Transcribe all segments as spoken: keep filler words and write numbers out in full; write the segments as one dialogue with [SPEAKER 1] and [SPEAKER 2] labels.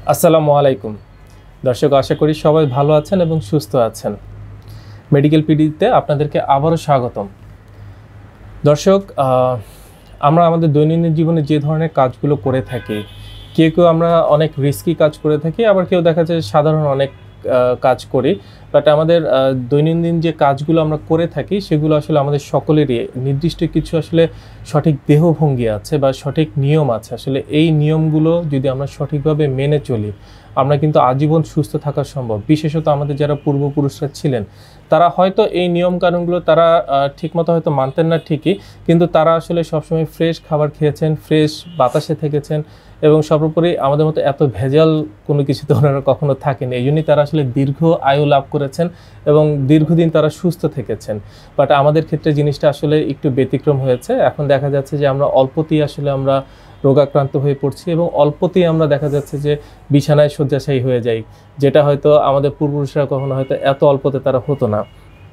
[SPEAKER 1] আসসালামু আলাইকুম দর্শক, আশা করি সবাই ভালো আছেন এবং সুস্থ আছেন। মেডিকেল পিডিতে আপনাদেরকে আবারও স্বাগতম। দর্শক, আমরা আমাদের দৈনন্দিন জীবনে যে ধরনের কাজগুলো করে থাকি, কেউ কেউ আমরা অনেক রিস্কি কাজ করে থাকি, আবার কেউ দেখা যায় সাধারণ অনেক কাজ করি। বাট আমাদের দৈনন্দিন যে কাজগুলো আমরা করে থাকি সেগুলো আসলে আমাদের সকলেরই নির্দিষ্ট কিছু আসলে সঠিক দেহভঙ্গি আছে বা সঠিক নিয়ম আছে। আসলে এই নিয়মগুলো যদি আমরা সঠিকভাবে মেনে চলি, আমরা কিন্তু আজীবন সুস্থ থাকা সম্ভব। বিশেষত আমাদের যারা পূর্বপুরুষরা ছিলেন, তারা হয়তো এই নিয়মকানুনগুলো তারা ঠিকমতো হয়তো মানতেন না ঠিকই, কিন্তু তারা আসলে সবসময় ফ্রেশ খাবার খেয়েছেন, ফ্রেশ বাতাসে থেকেছেন এবং সর্বোপরি আমাদের মতো এত ভেজাল কোনো কিছুতে ওনারা কখনো থাকেন। এই জন্যই তারা আসলে দীর্ঘ আয়ু লাভ করেছেন এবং দীর্ঘদিন তারা সুস্থ থেকেছেন। বাট আমাদের ক্ষেত্রে জিনিসটা আসলে একটু ব্যতিক্রম হয়েছে। এখন দেখা যাচ্ছে যে আমরা অল্পতেই আসলে আমরা রোগাক্রান্ত হয়ে পড়ছি এবং অল্পতেই আমরা দেখা যাচ্ছে যে বিছানায় শয্যাশায়ী হয়ে যাই, যেটা হয়তো আমাদের পূর্বপুরুষরা কখনো হয়তো এত অল্পতে তারা হতো না।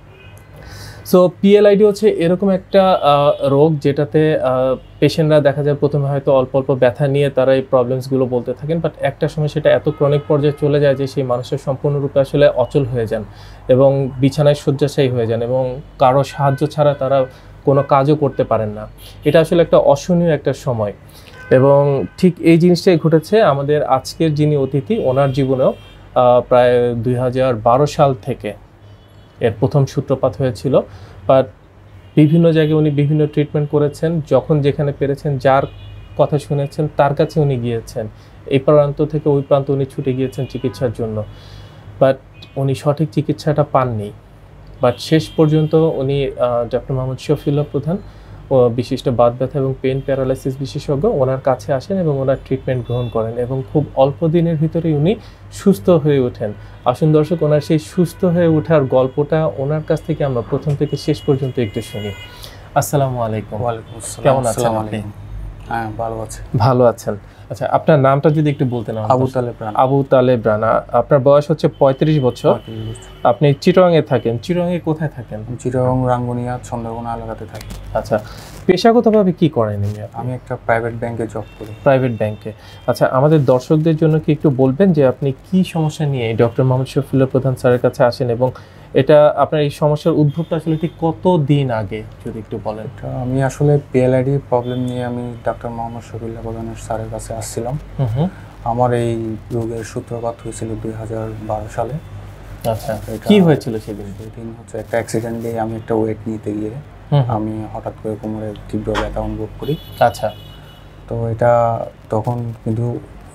[SPEAKER 1] সো পিএলআইডি হচ্ছে এরকম একটা রোগ যেটাতে পেশেন্টরা দেখা যায় প্রথমে হয়তো অল্প অল্প ব্যথা নিয়ে তারা এই প্রবলেমসগুলো বলতে থাকেন, বাট একটা সময় সেটা এত ক্রনিক পর্যায়ে চলে যায় যে সেই মানুষের সম্পূর্ণরূপে আসলে অচল হয়ে যান এবং বিছানায় শয্যাশায়ী হয়ে যান এবং কারো সাহায্য ছাড়া তারা কোনো কাজও করতে পারেন না। এটা আসলে একটা অসহনীয় একটা সময় এবং ঠিক এই জিনিসটাই ঘটেছে আমাদের আজকের যিনি অতিথি, ওনার জীবনেও প্রায় দুই হাজার বারো সাল থেকে এর প্রথম সূত্রপাত হয়েছিল। বাট বিভিন্ন জায়গায় উনি বিভিন্ন ট্রিটমেন্ট করেছেন, যখন যেখানে পেরেছেন, যার কথা শুনেছেন তার কাছে উনি গিয়েছেন। এই প্রান্ত থেকে ওই প্রান্ত উনি ছুটে গিয়েছেন চিকিৎসার জন্য, বাট উনি সঠিক চিকিৎসাটা পাননি। বাট শেষ পর্যন্ত উনি ডক্টর মোহাম্মদ শফিউল্লাহ প্রধান, ও বিশিষ্ট বাত ব্যথা এবং পেন প্যারালাইসিস বিশেষজ্ঞ, ওনার কাছে আসেন এবং ওনার ট্রিটমেন্ট গ্রহণ করেন এবং খুব অল্প দিনের ভিতরেই উনি সুস্থ হয়ে ওঠেন। আসুন দর্শক, ওনার সেই সুস্থ হয়ে ওঠার গল্পটা ওনার কাছ থেকে আমরা প্রথম থেকে শেষ পর্যন্ত একটু শুনি। আসসালামু আলাইকুম।
[SPEAKER 2] ওয়ালাইকুম আসসালাম।
[SPEAKER 1] কেমন আছেন আপনি?
[SPEAKER 2] হ্যাঁ, ভালো আছি।
[SPEAKER 1] ভালো আছেন। আচ্ছা, আপনার নামটা যদি একটু বলতেন।
[SPEAKER 2] আবু তালেব রানা।
[SPEAKER 1] আবু তালেব রানা। আপনার বয়স হচ্ছে পঁয়ত্রিশ বছর। আপনি চিটাগাংয়ে থাকেন। চিটাগাংয়ে কোথায় থাকেন?
[SPEAKER 2] চিটাগাং রাঙ্গুনিয়া চন্দ্রকোনা এলাকাতে থাকি।
[SPEAKER 1] আচ্ছা, পেশাগতভাবে কি করেন?
[SPEAKER 2] আমি একটা প্রাইভেট ব্যাংকে জব করি।
[SPEAKER 1] প্রাইভেট ব্যাংকে। আচ্ছা, আমাদের দর্শকদের জন্য কি একটু বলবেন যে আপনি কি সমস্যা নিয়ে ডক্টর মোহাম্মদ শফিউল্লাহ প্রধান স্যারের কাছে আসেন এবং এটা আপনার এই সমস্যার উদ্ভবটা আসলে ঠিক কত দিন আগে যদি একটু বলেন?
[SPEAKER 2] আমি আসলে পিএলআইডি প্রবলেম নিয়ে আমি ডক্টর মোহাম্মদ শফিউল্লাহ প্রধান স্যারের কাছে আসছিলাম। আমার এই রোগের সূত্রপাত হয়েছিল দুই হাজার বারো সালে।
[SPEAKER 1] আচ্ছা, কি হয়েছিল সেদিন?
[SPEAKER 2] সেদিন হচ্ছে একটা অ্যাক্সিডেন্ট দিয়ে আমি একটা ওয়েট নিতে গিয়ে আমি হঠাৎ করে কোমরে তীব্র ব্যথা অনুভব করি।
[SPEAKER 1] আচ্ছা,
[SPEAKER 2] তো এটা তখন কিন্তু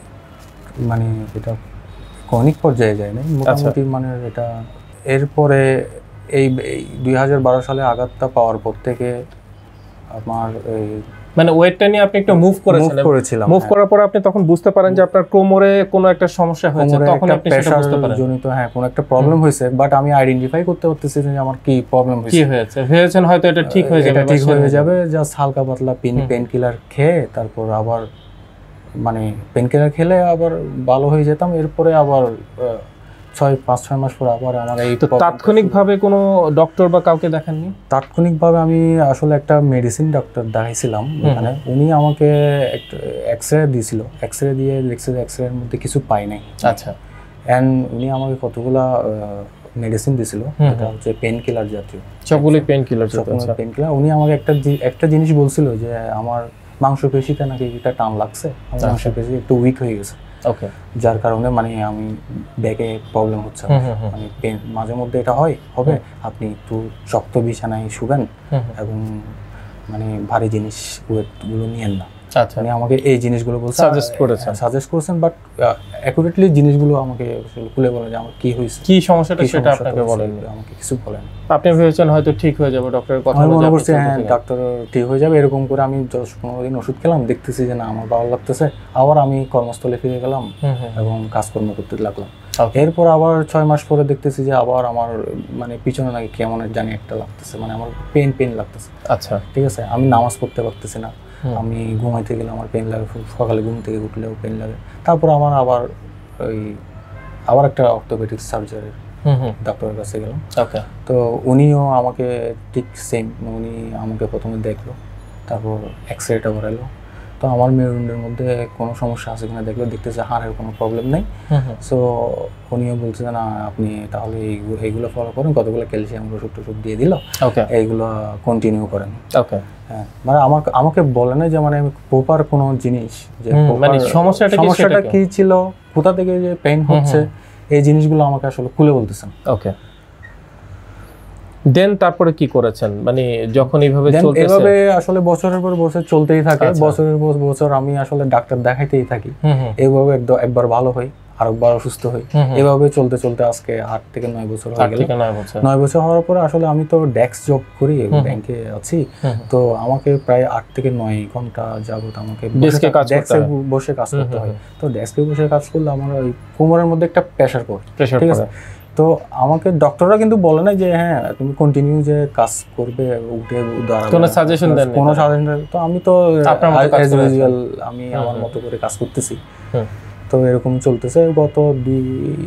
[SPEAKER 2] মানে এটা ক্রনিক পর্যায়ে যায় না, মোটামুটি মানে এটা এরপরে এই দুই হাজার বারো সালে আঘাতটা পাওয়ার পর থেকে আমার এই
[SPEAKER 1] মানে ওয়েটটা নিয়ে আপনি একটু মুভ করেছেন
[SPEAKER 2] করেছিলাম
[SPEAKER 1] মুভ করার পর আপনি তখন বুঝতে পারেন যে আপনার কোমরে কোনো একটা সমস্যা হয়েছে, তখন আপনি সেটা বুঝতে পারেন
[SPEAKER 2] জনিত হ্যাঁ কোনো একটা প্রবলেম হয়েছে, বাট আমি আইডেন্টিফাই করতে পারতেছি যে আমার কি প্রবলেম হয়েছে,
[SPEAKER 1] কি হয়েছে। ভেবেছেন হয়তো এটা ঠিক হয়ে যাবে,
[SPEAKER 2] ঠিক হয়ে যাবে, জাস্ট হালকা পাতলা পেন পেন কিলার খেয়ে তারপর আবার মানে পেন কিলার খেলে আবার ভালো হয়ে যেতাম। এরপরে আবার ছয় পাঁচ ছয় মাস পর আবার আমার এই
[SPEAKER 1] তাৎক্ষণিকভাবে কোনো ডক্টর বা কাউকে দেখাননি?
[SPEAKER 2] তাৎক্ষণিকভাবে আমি আসলে একটা মেডিসিন ডক্টর দেখাইছিলাম এখানে। উনি আমাকে এক্স রে দিয়েছিল, এক্স রে দিয়ে লিখছে যে এক্স রের মধ্যে কিছু পাই নাই।
[SPEAKER 1] আচ্ছা,
[SPEAKER 2] অ্যান্ড উনি আমাকে কতগুলা মেডিসিন দিয়েছিল, এটা হচ্ছে পেন কিলার জাতীয়,
[SPEAKER 1] সবগুলোই পেন কিলার জাতীয়
[SPEAKER 2] পেন কিলার। উনি আমাকে একটা একটা জিনিস বলছিল যে আমার মাংসপেশিতে নাকি একটা টান লাগছে, আমার মাংসপেশি একটু উইক হয়ে গেছে।
[SPEAKER 1] ওকে,
[SPEAKER 2] যার কারণে মানে আমি ব্যাকে প্রবলেম হচ্ছে, মানে পেন মাঝে মধ্যে এটা হয় হবে। আপনি একটু শক্ত বিছানায় শুবেন এবং মানে ভারী জিনিস ওয়েটগুলো নিয়েন না।
[SPEAKER 1] আচ্ছা,
[SPEAKER 2] উনি আমাকে এই জিনিসগুলো বলছেন,
[SPEAKER 1] সাজেস্ট করেছেন
[SPEAKER 2] সাজেস্ট করেছেন বাট অ্যাকুরেটলি জিনিসগুলো আমাকে খুলে বলেন যে আমার কি হয়েছে,
[SPEAKER 1] কি সমস্যাটা সেটা আপনাকে বলেন,
[SPEAKER 2] আমাকে কিছু বলেন।
[SPEAKER 1] আপনি ভেবেছেন হয়তো ঠিক হয়ে যাবে, ডক্টরের কথা
[SPEAKER 2] আমি মনে করছি হ্যাঁ ডাক্তার ঠিক হয়ে যাবে। এরকম করে আমি দশ পনেরো দিন ওষুধ খেলাম, দেখতেছি যে না আমার ভালো লাগতেছে। আবার আমি কর্মস্থলে ফিরে গেলাম এবং কাজকর্ম করতে লাগলাম। এরপর আবার ছয় মাস পরে দেখতেছি যে আবার আমার মানে পিছনে নাকি কেমন জানি একটা লাগতেছে, মানে আমার পেন পেন লাগতেছে।
[SPEAKER 1] আচ্ছা,
[SPEAKER 2] ঠিক আছে, আমি নামাজ পড়তে পারতেছি না, আমি ঘুমাইতে গেলে আমার পেন লাগে, সকালে ঘুম থেকে উঠলেও পেন লাগে। তারপর আমার আবার ওই আবার একটা অর্থোপেডিক সার্জারির ডাক্তারের কাছে গেলাম।
[SPEAKER 1] ওকে,
[SPEAKER 2] তো উনিও আমাকে ঠিক সেম, উনি আমাকে প্রথমে দেখলো, তারপর এক্স রেটা করাইলো, তো আমার মেরুদণ্ডের মধ্যে কোনো সমস্যা আছে কিনা দেখলে দেখতেছে হাড়ের কোনো প্রবলেম নেই। সো উনিও বলছে না আপনি তাহলে এইগুলো ফলো করেন, কতগুলো ক্যালসিয়াম ওষুধ টষুধ দিয়ে দিল, এইগুলো কন্টিনিউ করেন।
[SPEAKER 1] ওকে,
[SPEAKER 2] হ্যাঁ, মানে আমাকে আমাকে বলে না যে মানে আমি প্রপার কোনো জিনিস যে
[SPEAKER 1] মানে সমস্যাটা কি,
[SPEAKER 2] সমস্যাটা কি ছিল, কোথা থেকে যে পেইন হচ্ছে, এই জিনিসগুলো আমাকে আসলে খুলে বলতেছেন।
[SPEAKER 1] ওকে, দেন তারপরে কি করেছেন? মানে যখন এইভাবে চলতেছে,
[SPEAKER 2] এইভাবে আসলে বছরের পর বছর চলতেই থাকে, বছরের পর বছর আমি আসলে ডাক্তার দেখাইতেই থাকি, এইভাবে একবার ভালো হই, আরেকবার অসুস্থ হই, এভাবে চলতে চলতে আজকে আট থেকে নয় বছর হয়ে গেল। নয় বছর হওয়ার পরে আসলে আমি তো ডেস্ক জব করি, ব্যাংকে আছি, তো আমাকে প্রায় আট থেকে নয় ঘন্টা যাবত আমাকে ডেস্কে বসে কাজ করতে হয়। তো ডেস্কে বসে কাজ করলে আমার ওই কোমরের মধ্যে একটা প্রেশার পড়ে, ঠিক আছে। তো আমাকে ডক্টররা কিন্তু বলে না যে হ্যাঁ তুমি কন্টিনিউ যে কাজ করবে, উঠে দাঁড়াবে,
[SPEAKER 1] কোনো সাজেশন দেন?
[SPEAKER 2] কোনো সাজেশন দেন। তো আমি তো আমি আমার মতো করে কাজ করতেছি। তো এরকম চলতেছে। গত দুই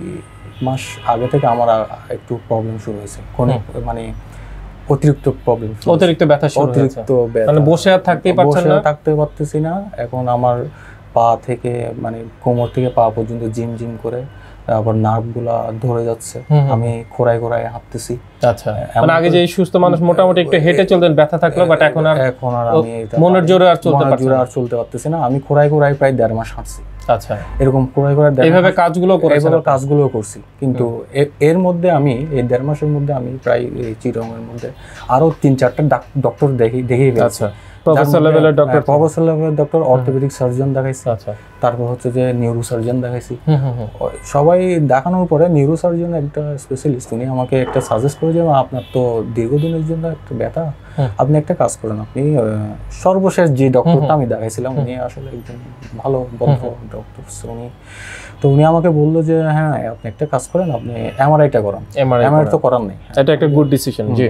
[SPEAKER 2] মাস আগে থেকে আমার একটু প্রবলেম শুরু হয়েছে, কোন মানে অতিরিক্ত প্রবলেম,
[SPEAKER 1] অতিরিক্ত ব্যথা শুরু হয়েছে, অতিরিক্ত ব্যথা, মানে বসে আর থাকতেই পারছেন না,
[SPEAKER 2] বসে থাকতে পারতেছি না। এখন আমার পা থেকে মানে কোমর থেকে পা পর্যন্ত জিম জিম করে, আবার নার্ভগুলা ধরে যাচ্ছে, আমি খোঁড়ায় খোঁড়ায় হাঁটতেছি।
[SPEAKER 1] আচ্ছা, মানে আগে যে সুস্থ মানুষ মোটামুটি একটু হেঁটে চলতেন, ব্যথা থাকলো, বাট এখন আর
[SPEAKER 2] এখন আর আমি
[SPEAKER 1] মনের জোরে আর চলতে পারছি না,
[SPEAKER 2] আর চলতে পারতেছি না। আমি খোঁড়ায় খোঁড়ায় প্রায় দেড় মাস হাঁটছি।
[SPEAKER 1] আচ্ছা,
[SPEAKER 2] এরকম খোঁড়ায় খোঁড়ায়
[SPEAKER 1] এইভাবে কাজগুলো করেছেন?
[SPEAKER 2] এইভাবে কাজগুলো করছি, কিন্তু এর মধ্যে আমি এই দেড় মাসের মধ্যে আমি প্রায় চিরঙের মধ্যে আরো তিন চারটা ডক্টর দেখি দেখেই ফেলছি।
[SPEAKER 1] প্রফেসর লেভেলের ডক্টর,
[SPEAKER 2] প্রফেসর লেভেলের ডক্টর, অর্থোপেডিক সার্জন দেখাইছি, তারপর হচ্ছে যে নিউরো সার্জন দেখাইছি। সবাই দেখানোর পরে নিউরো সার্জন একটা স্পেশালিস্ট, উনি আমাকে একটা সাজেস্ট করে যে আপনার তো দীর্ঘদিনের জন্য একটা ব্যথা, আপনি একটা কাজ করেন, আপনি সর্বশেষ যে ডক্টরটা আমি দেখাইছিলাম উনি আসলে একজন ভালো বন্ধ ডক্টর, উনি তো উনি আমাকে বললো যে হ্যাঁ আপনি একটা কাজ করেন, আপনি এমআরআইটা করান। এমআরআই তো করার নেই,
[SPEAKER 1] এটা একটা গুড ডিসিশন। জি,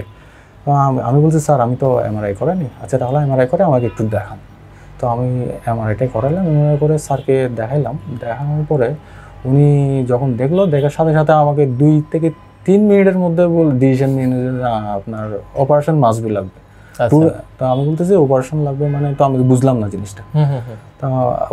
[SPEAKER 2] আমি বলছি স্যার আমি তো এমআরআই করাইনি। আচ্ছা তাহলে এমআরআই করে আমাকে একটু দেখান। তো আমি এমআরআইটাই করাইলাম, এমআরআই করে স্যারকে দেখাইলাম। দেখানোর পরে উনি যখন দেখলো, দেখার সাথে সাথে আমাকে দুই থেকে তিন মিনিটের মধ্যে ডিসিশন নিয়ে নিল যে আপনার অপারেশন মাস্ট বি লাগবে। তো আমি বলতেছি অপারেশন লাগবে মানে, তো আমি বুঝলাম না জিনিসটা। তা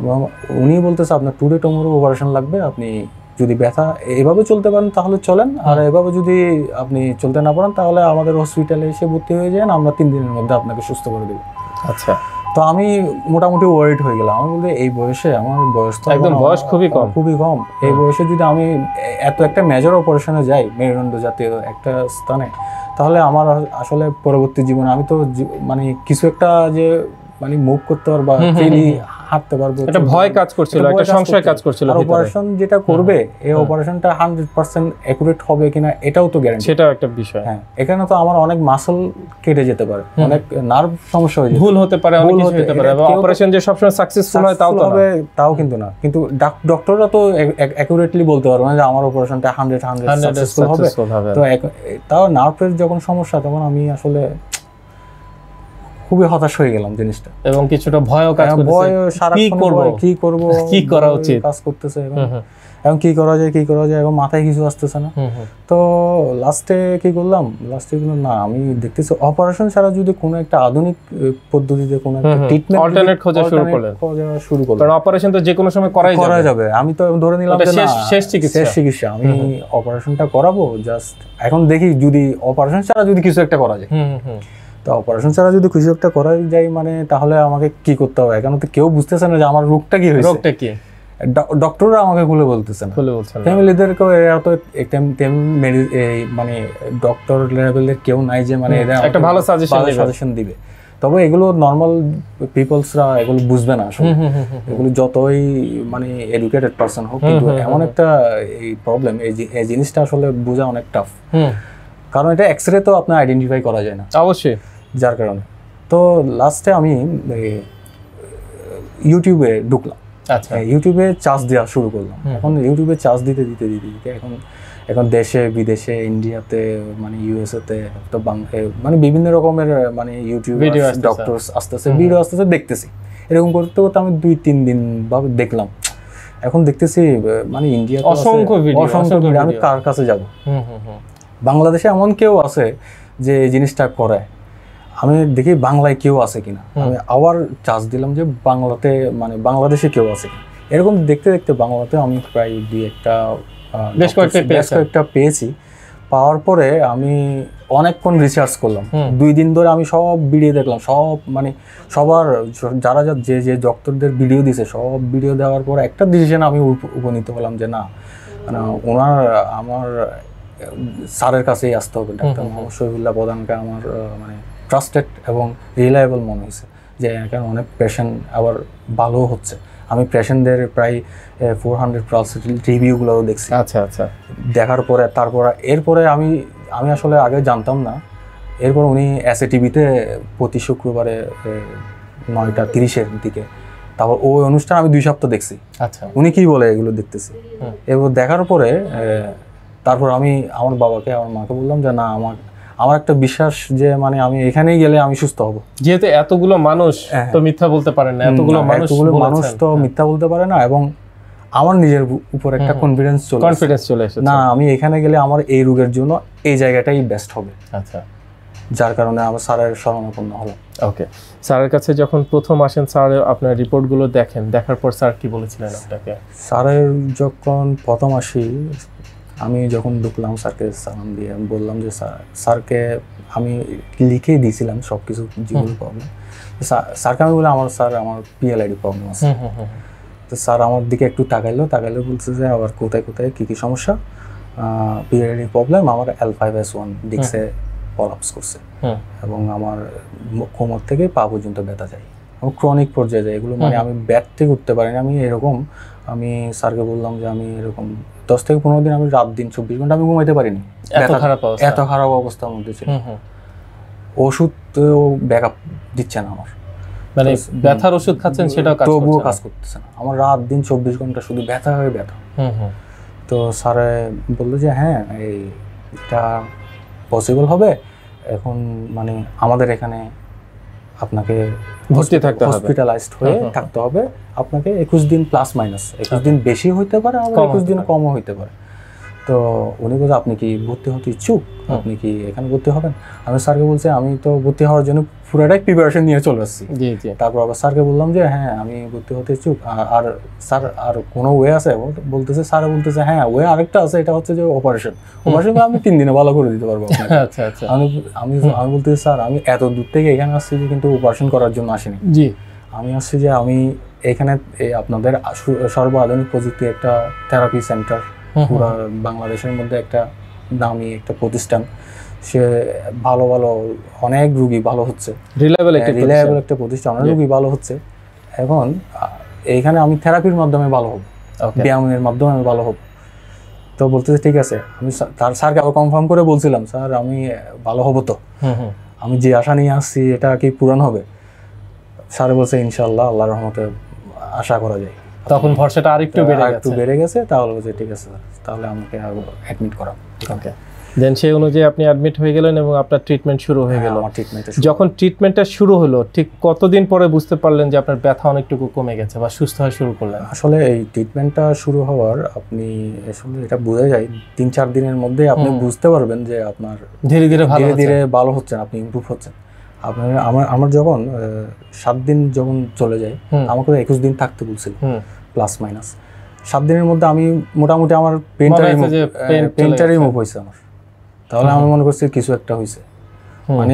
[SPEAKER 2] উনি বলতেছে আপনার টুডে টুমরো অপারেশন লাগবে, আপনি যদি ব্যথা এভাবে চলতে পারেন তাহলে চলেন, আর এভাবে যদি আপনি চলতে না পারেন তাহলে আমাদের হসপিটালে এসে ভর্তি হয়ে যান, আমরা তিন দিনের মধ্যে আপনাকে সুস্থ করে দেবো।
[SPEAKER 1] আচ্ছা,
[SPEAKER 2] তো আমি মোটামুটি ওয়ারিড হয়ে গেলাম। আমি বলতে এই বয়সে, আমার বয়স তো
[SPEAKER 1] একদম বয়স খুবই কম,
[SPEAKER 2] খুবই কম, এই বয়সে যদি আমি এত একটা মেজর অপারেশনে যাই মেরুদণ্ড জাতীয় একটা স্থানে, তাহলে আমার আসলে পরবর্তী জীবনে আমি তো মানে কিছু একটা যে মানে মুভ করতে পারবো, ফ্রিলি হাঁটতে পারবো,
[SPEAKER 1] একটা ভয় কাজ করছিল, একটা সংশয় কাজ করছিল।
[SPEAKER 2] আর অপারেশন যেটা করবে এই অপারেশনটা হান্ড্রেড পার্সেন্ট অ্যাকুরেট হবে কিনা এটাও তো গ্যারান্টি,
[SPEAKER 1] সেটাও একটা বিষয়।
[SPEAKER 2] হ্যাঁ, এখানে তো আমার অনেক মাসল কেটে যেতে পারে, অনেক নার্ভ সমস্যা হয়ে যেতে পারে,
[SPEAKER 1] ভুল হতে পারে, অনেক কিছু হতে পারে। অপারেশন যে সবসময় সাকসেসফুল হয় তাও তো হবে,
[SPEAKER 2] তাও কিন্তু না। কিন্তু ডক্টররা তো অ্যাকুরেটলি বলতে পারবে না যে আমার অপারেশনটা হান্ড্রেড হান্ড্রেড সাকসেসফুল হবে। তো তাও নার্ভের যখন সমস্যা, তখন আমি আসলে খুবই হতাশ হয়ে গেলাম জিনিসটা, এবং
[SPEAKER 1] কিছুটা ভয়ও কাজ করতেছে,
[SPEAKER 2] ভয় সারাক্ষণ কি করব
[SPEAKER 1] কি করা উচিত
[SPEAKER 2] কাজ করতেছে, এবং কি করা যায় কি করা যায় এবং মাথায় কিছু আসতেছে না। তো লাস্টে কি করলাম, লাস্টে বললাম না আমি দেখতেছি অপারেশন ছাড়া যদি কোনো একটা আধুনিক পদ্ধতিতে কোনো একটা ট্রিটমেন্ট
[SPEAKER 1] অল্টারনেট খোঁজা শুরু করলেন,
[SPEAKER 2] খোঁজা শুরু করলাম।
[SPEAKER 1] কারণ অপারেশন তো যে কোনো সময় করাই যাবে,
[SPEAKER 2] করা যাবে। আমি তো ধরে নিলাম যে না
[SPEAKER 1] শেষ চিকিৎসা,
[SPEAKER 2] শেষ চিকিৎসা, আমি অপারেশনটা করাবো। জাস্ট এখন দেখি যদি অপারেশন ছাড়া যদি কিছু একটা করা যায়। তো অপারেশন ছাড়া যদি কিছু একটা করা যায় মানে তাহলে আমাকে কি করতে হবে? এখন তো কেউ বুঝতেছে না যে আমার রোগটা কি হয়েছে,
[SPEAKER 1] রোগটা কি,
[SPEAKER 2] ডক্টররা আমাকে খুলে বলতেছে না,
[SPEAKER 1] খুলে বলছে না।
[SPEAKER 2] ফ্যামিলিদেরকেও এরা তো মানে ডক্টর লেভেলের কেউ নাই যে মানে এরা
[SPEAKER 1] একটা ভালো
[SPEAKER 2] সাজেশন দিবে। তবে এগুলো নর্মাল পিপলসরা এগুলো বুঝবে না আসলে, এগুলো যতই মানে এডুকেটেড পারসন হোক, কিন্তু এমন একটা এই প্রবলেম, এই জিনিসটা আসলে বোঝা অনেক টাফ, কারণ এটা এক্সরে তো আপনার আইডেন্টিফাই করা যায় না
[SPEAKER 1] অবশ্যই,
[SPEAKER 2] যার কারণে। তো লাস্টে আমি ইউটিউবে ঢুকলাম। আচ্ছা, ইউটিউবে চার্জ দেওয়া শুরু করলাম। এখন ইউটিউবে চার্জ দিতে দিতে দিতে দিতে এখন এখন দেশে বিদেশে, ইন্ডিয়াতে মানে ইউএসএতে তো মানে বিভিন্ন রকমের মানে ইউটিউব ডক্টরস আসতেছে, ভিডিও আসতেছে, দেখতেছি। এরকম করতে করতে আমি দুই তিন দিন ভাবে দেখলাম। এখন দেখতেছি মানে ইন্ডিয়াতে
[SPEAKER 1] অসংখ্য ভিডিও,
[SPEAKER 2] অসংখ্য ভিডিও, আমি কার কাছে যাব? বাংলাদেশে এমন কেউ আছে যে এই জিনিসটা করে? আমি দেখি বাংলায় কেউ আছে কিনা, আমি আবার চার্জ দিলাম যে বাংলাতে মানে বাংলাদেশে কেউ আছে কিনা। এরকম দেখতে দেখতে বাংলাতে আমি প্রায় দুই একটা
[SPEAKER 1] বেশ কয়েকটা
[SPEAKER 2] বেশ কয়েকটা পেয়েছি। পাওয়ার পরে আমি অনেকক্ষণ রিসার্চ করলাম, দুই দিন ধরে আমি সব ভিডিও দেখলাম, সব মানে সবার যারা যা যে যে ডক্টরদের ভিডিও দিছে সব ভিডিও দেওয়ার পর একটা ডিসিশন আমি উপনীত হলাম যে না, মানে ওনার আমার স্যারের কাছেই আসতে হবে। ডাক্তার মোহাম্মদ শহীদুল্লাহ প্রধানকে আমার মানে ট্রাস্টেড এবং রিলায়েবল মনে হয়েছে, যে এখানে অনেক পেশেন্ট আবার ভালো হচ্ছে। আমি পেশেন্টদের প্রায় ফোর হান্ড্রেড প্লাস রিভিউগুলোও দেখছি।
[SPEAKER 1] আচ্ছা আচ্ছা।
[SPEAKER 2] দেখার পরে তারপর এরপরে আমি আমি আসলে আগে জানতাম না, এরপর উনি এস এ টিভিতে প্রতি শুক্রবারে নয়টা তিরিশের দিকে, তারপর ওই অনুষ্ঠান আমি দুই সপ্তাহ দেখছি।
[SPEAKER 1] আচ্ছা,
[SPEAKER 2] উনি কি বলে এগুলো দেখতেছি। এবার দেখার পরে তারপর আমি আমার বাবাকে আমার মাকে বললাম যে না, আমার আমার একটা বিশ্বাস যে মানে আমি এখানেই গেলে আমি সুস্থ হব।
[SPEAKER 1] যেহেতু এতগুলো মানুষ তো মিথ্যা বলতে পারে না, এতগুলো মানুষ
[SPEAKER 2] মানুষ তো মিথ্যা বলতে পারে না, এবং আমার নিজের উপর একটা কনফিডেন্স চলে
[SPEAKER 1] কনফিডেন্স চলে এসেছে,
[SPEAKER 2] না আমি এখানে গেলে আমার এই রোগের জন্য এই জায়গাটাই বেস্ট হবে।
[SPEAKER 1] আচ্ছা,
[SPEAKER 2] যার কারণে আমার স্যারের শরণাপন্ন হলো।
[SPEAKER 1] ওকে, স্যারের কাছে যখন প্রথম আসেন, স্যার আপনার রিপোর্টগুলো দেখেন, দেখার পর স্যার কি বলেছিলেন আপনাকে?
[SPEAKER 2] স্যারের যখন প্রথম আসি, আমি যখন ঢুকলাম স্যারকে সালাম দিয়ে বললাম যে স্যার স্যারকে আমি লিখেই দিয়েছিলাম সব কিছু যেগুলো প্রবলেম। স্যারকে আমি বললাম আমার স্যার আমার পিএলআইডি প্রবলেম আছে। তো স্যার আমার দিকে একটু তাকাইলো, তাকাইলো বলছে যে আবার কোথায় কোথায় কী কী সমস্যা। পিএলআইডি প্রবলেম, আমার এল ফাইভ এস ওয়ান ডিক্সে কলাপস করছে এবং আমার কোমর থেকে পা পর্যন্ত ব্যথা যায়, আমার ক্রনিক পর্যায়ে যায় এগুলো, মানে আমি ব্যাট থেকে উঠতে পারি না। আমি এরকম আমি স্যারকে বললাম যে আমি এরকম দশ থেকে পনেরো দিন আমি রাত দিন চব্বিশ ঘন্টা আমি ঘুমাইতে পারিনি, এত খারাপ অবস্থার মধ্যে ছিল। ওষুধ ব্যাকআপ দিচ্ছে না আমার,
[SPEAKER 1] মানে ব্যথার ওষুধ খাচ্ছেন সেটাও
[SPEAKER 2] তবুও কাজ করতেছে না, আমার রাত দিন চব্বিশ ঘন্টা শুধু ব্যথা হয়ে ব্যথা। তো স্যারে বললো যে হ্যাঁ এটা পসিবল হবে এখন, মানে আমাদের এখানে আপনাকে
[SPEAKER 1] ভর্তি থাকতে হবে,
[SPEAKER 2] হসপিটালাইজড হয়ে থাকতে হবে আপনাকে একুশ দিন প্লাস মাইনাস, একুশ দিন বেশি হইতে পারে আবার একুশ দিন কমও হইতে পারে। তো উনি বলছে আপনি কি ভর্তি হতে ইচ্ছুক, আপনি কি এখানে ভর্তি হবেন? আমি স্যারকে বলছি আমি তো ভর্তি হওয়ার জন্য পুরোটাই প্রিপারেশন নিয়ে চলে আসছি। তারপর আবার স্যারকে বললাম যে হ্যাঁ আমি ভর্তি হতে ইচ্ছুক, আর স্যার আর কোনো ওয়ে আছে? বলতেছে স্যার বলতেছে হ্যাঁ ওয়ে আরেকটা আছে, এটা হচ্ছে যে অপারেশন, অপারেশন আমি তিন দিনে ভালো করে দিতে পারবো।
[SPEAKER 1] আচ্ছা আচ্ছা।
[SPEAKER 2] আমি আমি আমি বলতেছি স্যার আমি এত দূর থেকে এখানে আসছি যে কিন্তু অপারেশন করার জন্য আসিনি।
[SPEAKER 1] জি,
[SPEAKER 2] আমি আসছি যে আমি এখানে আপনাদের সর্বাধুনিক প্রযুক্তি একটা থেরাপি সেন্টার, পুরো বাংলাদেশের মধ্যে একটা দামি একটা প্রতিষ্ঠান, সে ভালো ভালো অনেক রুগী ভালো হচ্ছে, রিলায়েবল রিলায়েবল একটা প্রতিষ্ঠান, অনেক রুগী ভালো হচ্ছে। এখন এইখানে আমি থেরাপির মাধ্যমে ভালো হব, ব্যায়ামের মাধ্যমে আমি ভালো হব। তো বলতেছে ঠিক আছে। আমি তার স্যারকে আবার কনফার্ম করে বলছিলাম স্যার আমি ভালো হব তো, আমি যে আশা নিয়ে আসছি এটা কি পূরণ হবে? স্যার বলছে ইনশাআল্লাহ আল্লাহর রহমতে আশা করা যায়।
[SPEAKER 1] তখন ভরসাটা আরেকটু বেড়ে গেছে,
[SPEAKER 2] একটু বেড়ে গেছে। তাহলে বলছে ঠিক আছে তাহলে আমাকে অ্যাডমিট করা।
[SPEAKER 1] ওকে, দেন সেই অনুযায়ী আপনি অ্যাডমিট হয়ে গেলেন এবং আপনার ট্রিটমেন্ট শুরু হয়ে গেল। যখন ট্রিটমেন্টটা শুরু হলো ঠিক কতদিন পরে বুঝতে পারলেন যে আপনার ব্যথা অনেকটুকু কমে গেছে বা সুস্থ হওয়া শুরু করলেন?
[SPEAKER 2] আসলে এই ট্রিটমেন্টটা শুরু হওয়ার আপনি আসলে এটা বোঝা যায় তিন চার দিনের মধ্যে আপনি বুঝতে পারবেন যে আপনার
[SPEAKER 1] ধীরে ধীরে
[SPEAKER 2] ধীরে ধীরে ভালো হচ্ছেন, আপনি ইমপ্রুভ হচ্ছেন। আপনার আমার আমার যখন সাত দিন যখন চলে যায়, আমাকে একুশ দিন থাকতে বলছিল প্লাস মাইনাস। সাত দিনের মধ্যে আমি মোটামুটি আমার পেনটারি পেনটারি মুভ হয়েছে আমার, তাহলে আমি মনে করছি কিছু একটা হয়েছে, মানে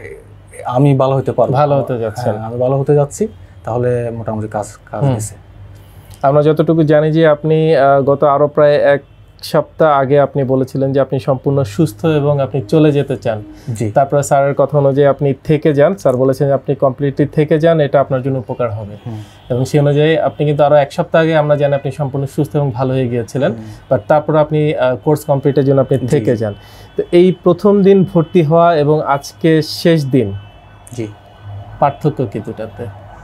[SPEAKER 2] আমি ভালো হতে পারবো,
[SPEAKER 1] ভালো হতে যাচ্ছে,
[SPEAKER 2] আমি ভালো হতে যাচ্ছি, তাহলে মোটামুটি কাজ কাজ দিছে।
[SPEAKER 1] আমরা যতটুকু জানি যে আপনি গত আরো প্রায় এক সপ্তাহ আগে আপনি বলেছিলেন যে আপনি সম্পূর্ণ সুস্থ এবং আপনি চলে যেতে চান। তারপরে স্যারের কথা অনুযায়ী আপনি থেকে যান, স্যার বলেছেন আপনি কমপ্লিটলি থেকে যান, এটা আপনার জন্য উপকার হবে। এবং সেই অনুযায়ী আপনি কিন্তু আরো এক সপ্তাহ আগে আমরা জানি আপনি সম্পূর্ণ সুস্থ এবং ভালো হয়ে গিয়েছিলেন, বাট তারপরে আপনি কোর্স কমপ্লিটের জন্য আপনি থেকে যান। তো এই প্রথম দিন ভর্তি হওয়া এবং আজকে শেষ দিন,
[SPEAKER 2] জি
[SPEAKER 1] পার্থক্য কি দুটাতে?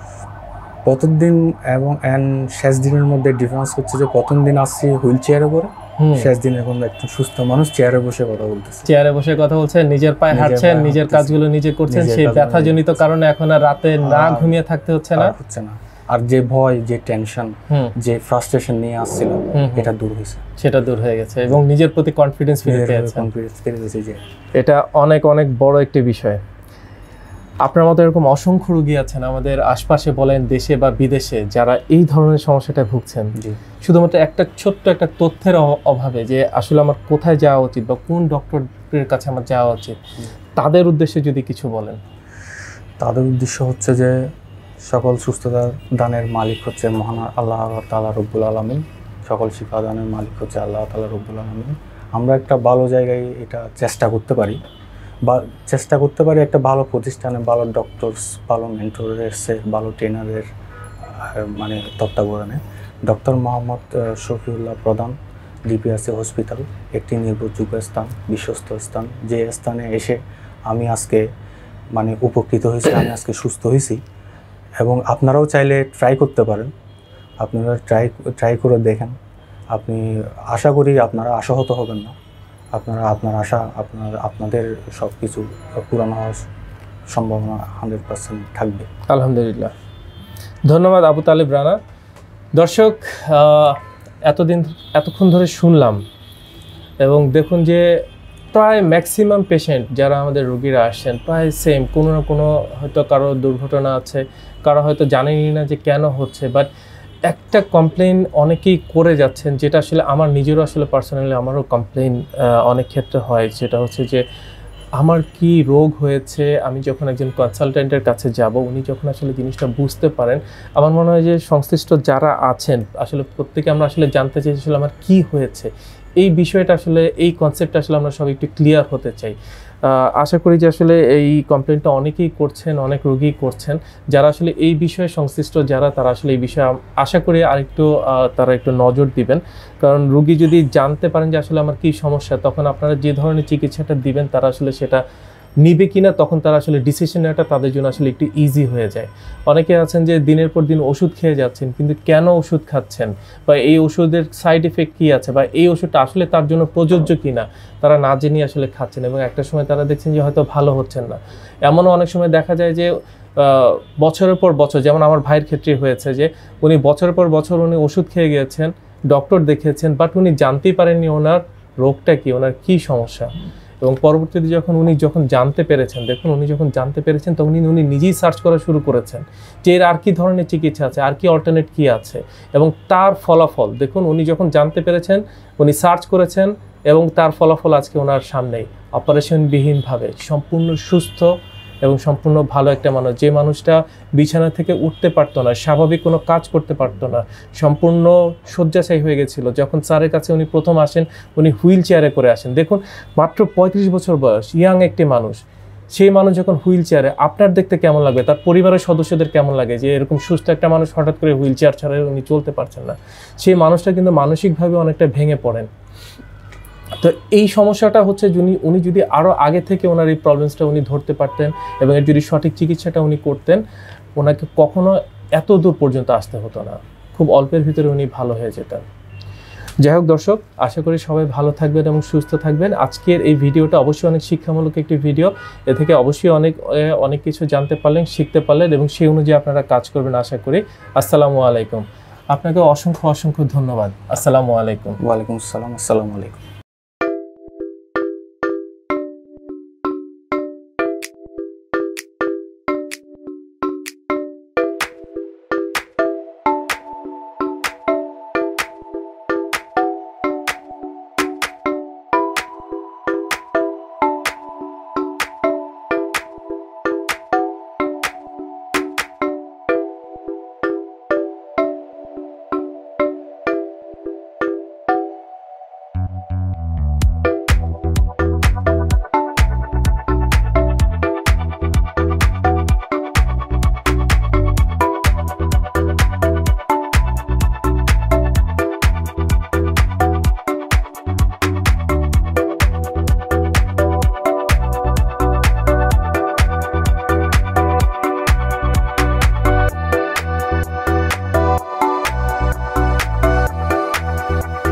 [SPEAKER 2] প্রথম দিন এবং শেষ দিনের মধ্যে ডিফারেন্স হচ্ছে যে প্রথম দিন আসছি হুইল চেয়ারে করে, শেষ দিন এখন একটু সুস্থ মানুষ চেয়ারে বসে কথা বলতেছে,
[SPEAKER 1] চেয়ারে বসে কথা বলছেন, নিজের পায়ে হাঁটছেন, নিজের কাজগুলো নিজে করছেন। সেই ব্যথাজনিত কারণে এখন আর রাতে না ঘুমিয়ে থাকতে হচ্ছে না
[SPEAKER 2] হচ্ছে না আর যে ভয়, যে টেনশন, যে ফ্রাস্ট্রেশন নিয়ে আসছিল এটা দূর হয়েছে,
[SPEAKER 1] সেটা দূর হয়ে গেছে এবং নিজের প্রতি কনফিডেন্স ফিরে পেয়েছেন।
[SPEAKER 2] কনফিডেন্স ফিরে গেছে, যে
[SPEAKER 1] এটা অনেক অনেক বড় একটি বিষয়। আপনার মতো এরকম অসংখ্য রোগী আছেন আমাদের আশপাশে বলেন, দেশে বা বিদেশে, যারা এই ধরনের সমস্যাটা ভুগছেন। শুধুমাত্র একটা ছোট্ট একটা তথ্যের অভাবে যে আসলে আমার কোথায় যাওয়া উচিত বা কোন ডক্টরের কাছে আমার যাওয়া উচিত, তাদের উদ্দেশ্যে যদি কিছু বলেন।
[SPEAKER 2] তাদের উদ্দেশ্য হচ্ছে যে সকল সুস্থতার দানের মালিক হচ্ছে মহান আল্লাহ তাআলা রব্বুল আলামিন, সকল শিফা দানের মালিক হচ্ছে আল্লাহ তাআলা রব্বুল আলামিন। আমরা একটা ভালো জায়গায় এটা চেষ্টা করতে পারি বা চেষ্টা করতে পারি একটা ভালো প্রতিষ্ঠানে, ভালো ডক্টরস, ভালো মেন্টরের, ভালো ট্রেনারের মানে তত্ত্বাবধানে। ডক্টর মোহাম্মদ শফিউল্লাহ প্রধান ডিপিএসসি হসপিটাল একটি নির্ভরযোগ্য স্থান, বিশ্বস্ত স্থান, যে স্থানে এসে আমি আজকে মানে উপকৃত হয়েছি, আমি আজকে সুস্থ হয়েছি। এবং আপনারাও চাইলে ট্রাই করতে পারেন, আপনারা ট্রাই ট্রাই করে দেখেন। আপনি আশা করি আপনারা আশাহত হবেন না, আপনারা আপনার আশা আপনার আপনাদের সব কিছু পূরণ হওয়ার সম্ভাবনা হান্ড্রেড পার্সেন্ট থাকবে।
[SPEAKER 1] আলহামদুলিল্লাহ, ধন্যবাদ আবু তালেব রানা। দর্শক, এতদিন এতক্ষণ ধরে শুনলাম এবং দেখুন যে প্রায় ম্যাক্সিমাম পেশেন্ট যারা আমাদের রোগীরা আসছেন প্রায় সেম, কোনো না কোনো হয়তো কারো দুর্ঘটনা আছে, কারো হয়তো জানেনই না যে কেন হচ্ছে, বাট একটা কমপ্লেন অনেকেই করে যাচ্ছেন, যেটা আসলে আমার নিজেরও আসলে পার্সোনালি আমারও কমপ্লেন অনেক ক্ষেত্রে হয়। সেটা হচ্ছে যে আমার কি রোগ হয়েছে, আমি যখন একজন কনসালটেন্টের কাছে যাব, উনি যখন আসলে জিনিসটা বুঝতে পারেন, আমার মনে হয় যে সংশ্লিষ্ট যারা আছেন আসলে প্রত্যেকে আমরা আসলে জানতে চাই আসলে আমার কি হয়েছে। এই বিষয়টা আসলে, এই কনসেপ্টটা আসলে আমরা সবাই একটু ক্লিয়ার হতে চাই। আশা করি যে আসলে এই কমপ্লেনটা অনেকেই করছেন, অনেক রোগী করছেন, যারা আসলে এই বিষয়ে সংশ্লিষ্ট যারা, তারা আসলে এই বিষয়ে আশা করি আরেকটু তারা একটু নজর দিবেন। কারণ রোগী যদি জানতে পারেন যে আসলে আমার কী সমস্যা, তখন আপনারা যে ধরনের চিকিৎসাটা দিবেন তারা আসলে সেটা নিবে কিনা, তখন তারা আসলে ডিসিশন নেওয়াটা তাদের জন্য আসলে একটু ইজি হয়ে যায়। অনেকে আছেন যে দিনের পর দিন ওষুধ খেয়ে যাচ্ছেন, কিন্তু কেন ওষুধ খাচ্ছেন বা এই ওষুধের সাইড এফেক্ট কী আছে বা এই ওষুধটা আসলে তার জন্য প্রযোজ্য কিনা তারা না জেনে আসলে খাচ্ছেন, এবং একটা সময় তারা দেখছেন যে হয়তো ভালো হচ্ছেন না। এমনও অনেক সময় দেখা যায় যে বছরের পর বছর, যেমন আমার ভাইয়ের ক্ষেত্রে হয়েছে যে উনি বছরের পর বছর উনি ওষুধ খেয়ে গিয়েছেন, ডক্টর দেখিয়েছেন, বাট উনি জানতেই পারেননি ওনার রোগটা কি, ওনার কী সমস্যা। এবং পরবর্তীতে যখন উনি যখন জানতে পেরেছেন, দেখুন উনি যখন জানতে পেরেছেন তখন উনি নিজেই সার্চ করা শুরু করেছেন যে এর আর কি ধরনের চিকিৎসা আছে, আর কি অল্টারনেট কী আছে, এবং তার ফলাফল দেখুন উনি যখন জানতে পেরেছেন, উনি সার্চ করেছেন এবং তার ফলাফল আজকে ওনার সামনেই, অপারেশনবিহীনভাবে সম্পূর্ণ সুস্থ এবং সম্পূর্ণ ভালো একটা মানুষ। যে মানুষটা বিছানা থেকে উঠতে পারতো না, স্বাভাবিক কোনো কাজ করতে পারতো না, সম্পূর্ণ শয্যাশায়ী হয়ে গেছিলো, যখন স্যারের কাছে উনি প্রথম আসেন উনি হুইল চেয়ারে করে আসেন। দেখুন মাত্র পঁয়ত্রিশ বছর বয়স, ইয়াং একটি মানুষ, সেই মানুষ যখন হুইল চেয়ারে, আপনার দেখতে কেমন লাগবে, তার পরিবারের সদস্যদের কেমন লাগে যে এরকম সুস্থ একটা মানুষ হঠাৎ করে হুইল চেয়ার ছাড়া উনি চলতে পারছেন না। সেই মানুষটা কিন্তু মানসিকভাবে অনেকটা ভেঙে পড়েন। তো এই সমস্যাটা হচ্ছে উনি উনি যদি আরও আগে থেকে ওনার এই প্রবলেমসটা উনি ধরতে পারতেন এবং এর যদি সঠিক চিকিৎসাটা উনি করতেন, ওনাকে কখনো এত দূর পর্যন্ত আসতে হতো না, খুব অল্পের ভিতরে উনি ভালো হয়ে যেতেন। যাই হোক দর্শক, আশা করি সবাই ভালো থাকবেন এবং সুস্থ থাকবেন। আজকের এই ভিডিওটা অবশ্যই অনেক শিক্ষামূলক একটি ভিডিও, এ থেকে অবশ্যই অনেক অনেক কিছু জানতে পারলেন, শিখতে পারলেন এবং সেই অনুযায়ী আপনারা কাজ করবেন আশা করি। আসসালামু আলাইকুম। আপনাকে অসংখ্য অসংখ্য ধন্যবাদ। আসসালামু আলাইকুম।
[SPEAKER 2] ওয়ালাইকুম আসসালাম। আসসালামু আলাইকুম।